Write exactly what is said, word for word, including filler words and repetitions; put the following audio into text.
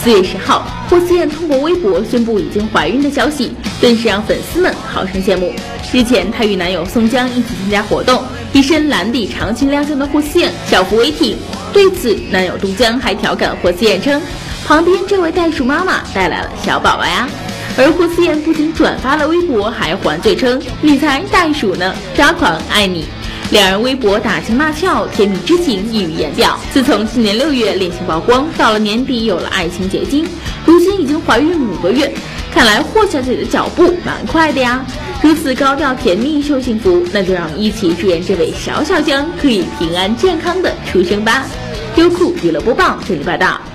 四月十号，霍思燕通过微博宣布已经怀孕的消息，顿时让粉丝们好生羡慕。日前，她与男友宋江一起参加活动，一身蓝底长裙亮相的霍思燕小腹微挺。对此，男友杜江还调侃霍思燕称，旁边这位袋鼠妈妈带来了小宝宝呀。而霍思燕不仅转发了微博，还还嘴称你才袋鼠呢，抓狂爱你。两人微博打情骂俏，甜蜜之情溢于言表。自从今年六月恋情曝光，到了年底有了爱情结晶，如今已经怀孕五个月。看来霍小姐的脚步蛮快的呀！如此高调甜蜜秀幸福，那就让我们一起祝愿这位小小江可以平安健康的出生吧。优酷娱乐播报这里报道。